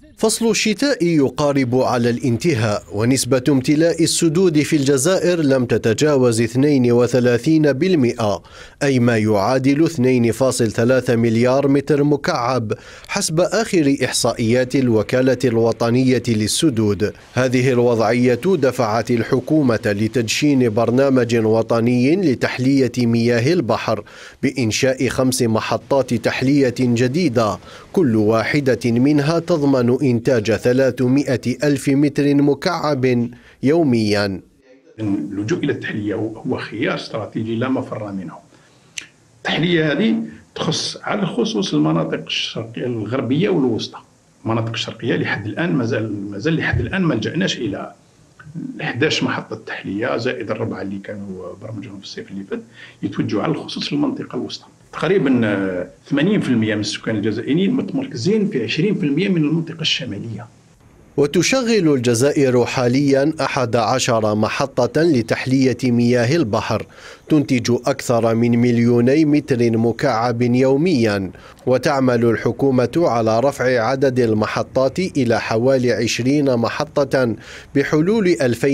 فصل الشتاء يقارب على الانتهاء، ونسبة امتلاء السدود في الجزائر لم تتجاوز 32%، أي ما يعادل 2.3 مليار متر مكعب حسب آخر إحصائيات الوكالة الوطنية للسدود. هذه الوضعية دفعت الحكومة لتدشين برنامج وطني لتحلية مياه البحر بإنشاء 5 محطات تحلية جديدة، كل واحدة منها تضمن إنتاج 300 ألف متر مكعب يوميا. اللجوء إلى التحلية هو خيار استراتيجي لا مفر منه. التحلية هذه تخص على الخصوص المناطق الشرقية الغربية والوسطى. المناطق الشرقية لحد الآن مازال لحد الآن ما لجأناش إلى 11 محطة تحلية زائد الربعة اللي كانوا برمجهم في الصيف اللي فات، يتوجهوا على الخصوص المنطقة الوسطى. تقريبا 80% من السكان الجزائريين متمركزين في 20% من المنطقة الشمالية. وتشغل الجزائر حاليا 11 محطة لتحلية مياه البحر تنتج أكثر من 2,000,000 متر مكعب يوميا، وتعمل الحكومة على رفع عدد المحطات إلى حوالي 20 محطة بحلول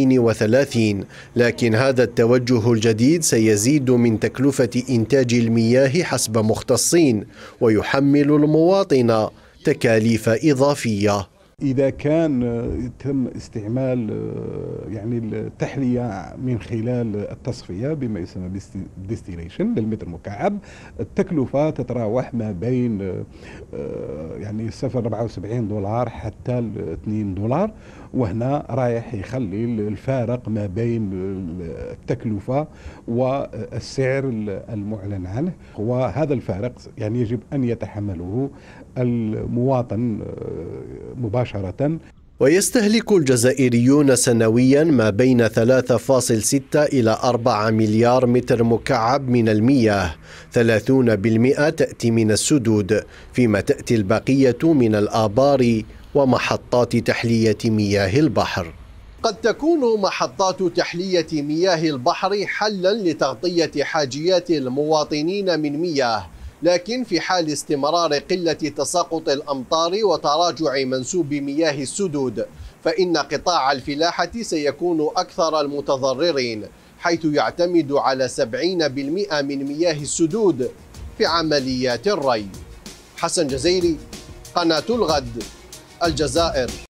2030، لكن هذا التوجه الجديد سيزيد من تكلفة إنتاج المياه حسب مختصين، ويحمل المواطن تكاليف إضافية. إذا كان يتم استعمال يعني التحلية من خلال التصفية بما يسمى ديستيليشن للمتر مكعب، التكلفة تتراوح ما بين يعني 0.74 دولار حتى 2 دولار، وهنا رايح يخلي الفارق ما بين التكلفة والسعر المعلن عنه، وهذا الفارق يعني يجب أن يتحمله المواطن مباشرة. ويستهلك الجزائريون سنويا ما بين 3.6 إلى 4 مليار متر مكعب من المياه، 30% تأتي من السدود، فيما تأتي البقية من الآبار ومحطات تحلية مياه البحر. قد تكون محطات تحلية مياه البحر حلا لتغطية حاجيات المواطنين من مياه، لكن في حال استمرار قلة تساقط الأمطار وتراجع منسوب مياه السدود، فإن قطاع الفلاحة سيكون أكثر المتضررين، حيث يعتمد على 70% من مياه السدود في عمليات الري. حسن جزيري، قناة الغد، الجزائر.